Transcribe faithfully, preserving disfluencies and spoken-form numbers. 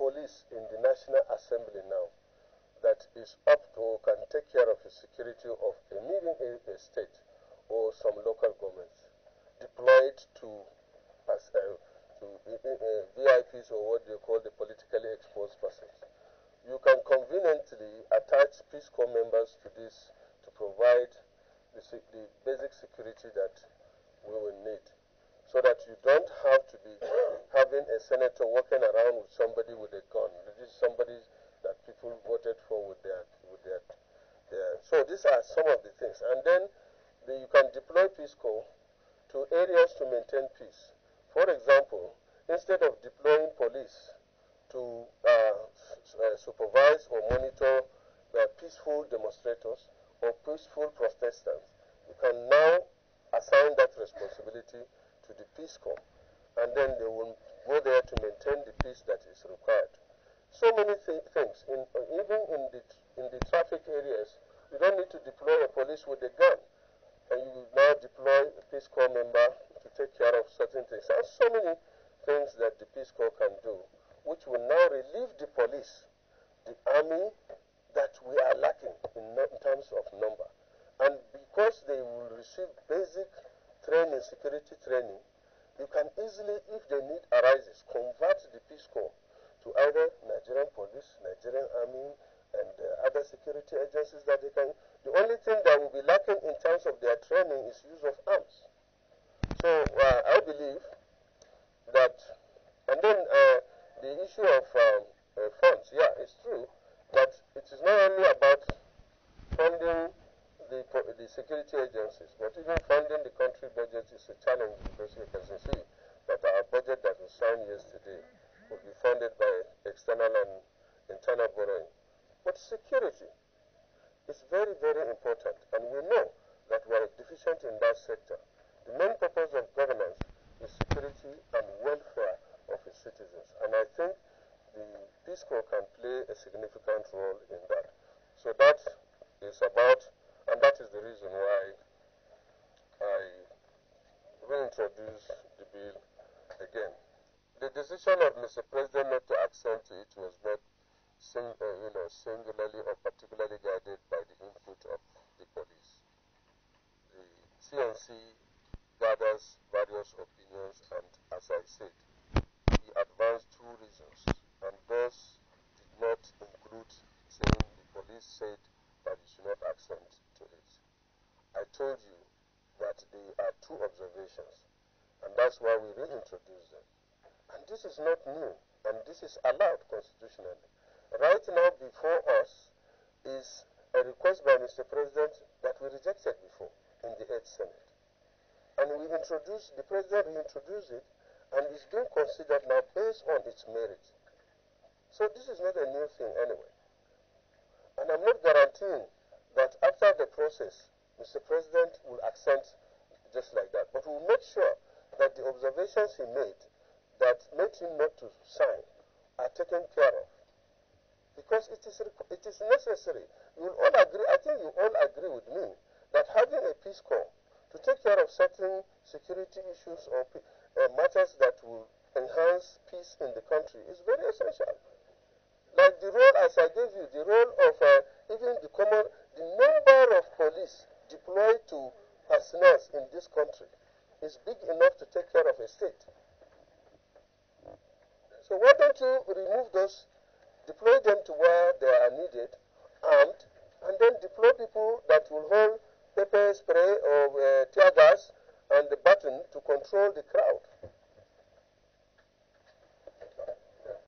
police in the National Assembly now that is up to or can take care of the security of a medium a, a state or some local governments deployed to as uh, to uh, uh, V I Ps or what they call the politically exposed persons. You can conveniently attach Peace Corps members to this to provide the, the basic security that we will need, so that you don't have to be having a senator walking around with somebody with a gun. This is somebody that people voted for with their with their, their so these are some of the things. And then the, you can deploy Peace Corps to areas to maintain peace. For example, instead of deploying police to uh, uh, supervise or monitor the peaceful demonstrators or peaceful protestants, you can now assign that responsibility to the Peace Corps, and then they will go there to maintain the peace that is required. So many th things, in, uh, even in the, in the traffic areas, you don't need to deploy a police with a gun, and you now deploy a Peace Corps member to take care of certain things. There are so many things that the Peace Corps can do, which will now relieve the police, the army, that we are lacking in, in terms of number. And because they will receive basic training, security training, you can easily, if the need arises, convert the Peace Corps to either Nigerian police, Nigerian army, and uh, other security agencies that they can. The only thing that will be lacking in terms of their training is use of arms. So uh, I believe that, and then uh, the issue of um, uh, funds, yeah, it's true that it is not only about funding the, the security agencies, but even funding the country budget is a challenge, because you can see that our budget that was signed yesterday will be funded by external and internal borrowing. But security is very, very important, and we know that we are deficient in that sector. The main purpose of governance is security and welfare of its citizens, and I think the Peace Corps can play a significant role in that. So that is about, and that is the reason why I reintroduced the bill again. The decision of Mister President not to accede to it was not sing, uh, you know, singularly or particularly guided by the input of the police. The C N C gathers various opinions, and as I said, he advanced two reasons, and those did not include saying the police said that you should not accede to it. I told you that there are two observations, and that's why we reintroduced them. And this is not new, and this is allowed constitutionally. Right now before us is a request by Mister President that we rejected before in the eighth Senate. And we introduced, the President reintroduced it, and it's being considered now based on its merit. So this is not a new thing anyway. And I'm not guaranteeing that after the process, Mister President will accent just like that. But we'll make sure that the observations he made that made him not to sign are taken care of. Because it is, it is necessary. You will all agree, I think you all agree with me, that having a Peace Corps to take care of certain security issues or uh, matters that will enhance peace in the country is very essential. Like the role, as I gave you, the role of uh, even the common, the number of police deployed to personnel in this country is big enough to take care of a state. So why don't you remove those, deploy them to where they are needed, armed, and then deploy people that will hold pepper spray or uh, tear gas and the button to control the crowd.